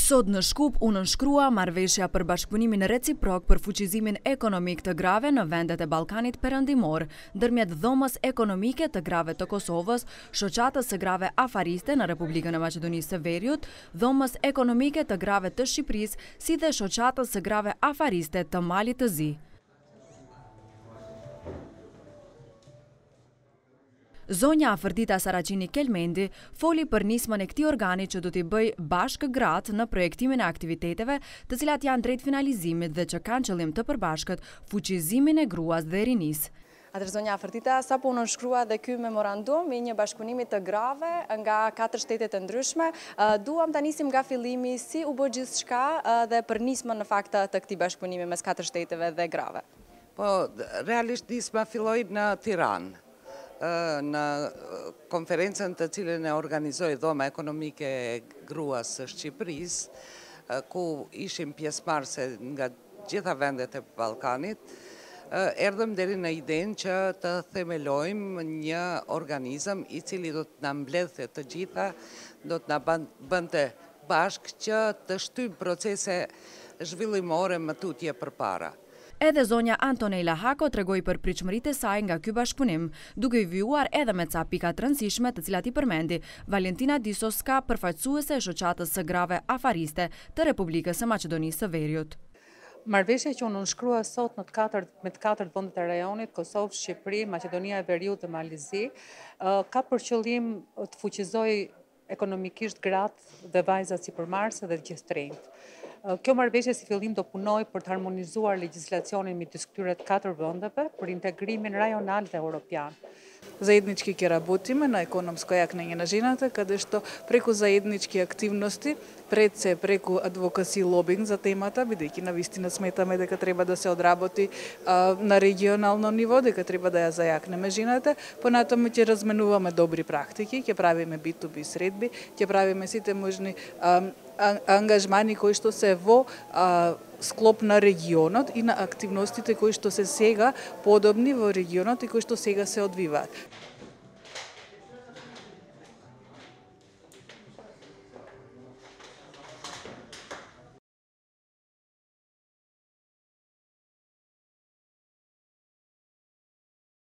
Sot në Shkup u nënshkrua marrëveshja për bashkëpunimin reciprok për fuqizimin ekonomik të grave në vendet e Ballkanit Perëndimor, ndërmjet dhomës ekonomike të grave të Kosovës, shoqatës së grave afariste në Republikën e Maqedonisë së Veriut, dhomës ekonomike të grave të Shqipërisë, si dhe shoqatës së grave afariste të Malit të Zi. Zonja Afërdita Saraqini Kelmendi foli për nismën e këtij organi që do t'i bëj bashkë gratë në projektimin e aktiviteteve të cilat janë drejt finalizimit dhe që kanë qëllim të përbashkët fuqizimin e gruas dhe rinisë. Atëherë zonja Afërdita, sapo u nënshkrua dhe ky memorandum i një bashkëpunimi të grave nga 4 shtete të ndryshme. Duam ta nisim nga fillimi si u bë gjithçka dhe për nismën në fakt të këtij bashkëpunimi mes 4 shteteve dhe grave. Po, realisht nisma filloi në Tiranë. Në konferencën të cilën e organizoi Dhoma Ekonomike e Gruas së Shqipërisë, ku ishim pjesëmarrëse nga gjitha vendet e Ballkanit, erdhëm deri në idenë që të themelojmë një organizëm i cili do të na mbledhte të gjitha, do të na bënte bashkë që të shtyjmë procese zhvillimore më tutje përpara. Edhe zonja Antonela Hako tregoi për pritshmëritë e saj nga ky bashkëpunim, duke i vjuar edhe me ca pika të rëndësishme të cilat i përmendi Valentina Disoska, përfaqësuese e shoqatës së grave afariste të Republikës së Maqedonisë së Veriut. Marrëveshja që u nënshkrua sot me të katërt vendet e rajonit, Kosovë, Shqipëri, Maqedonia e Veriut dhe Mali i Zi, ka për qëllim të fuqizojë ekonomikisht gratë dhe vajzat sipërmarrëse dhe të gjithë të rinjt. Kjo marrëveshje si fillim do punoj për të harmonizuar legjislacionin midis këtyre të 4 vendeve për integrimin rajonal dhe europian. Zajednički работиме на економско јакнење на жената, каде што преку заеднички активности, пред се преку адвокаси и лобинг за темата, бидејќи навистина сметаме дека треба да се одработи на регионално ниво, дека треба да ја зајакнеме жената, понатаму ќе разменуваме добри практики, ќе правиме B2B средби, ќе правиме сите можни ангажмани кои што се во склоп на регионот и на активностите кои што се сега подобни во регионот и кои што сега се одвиваат.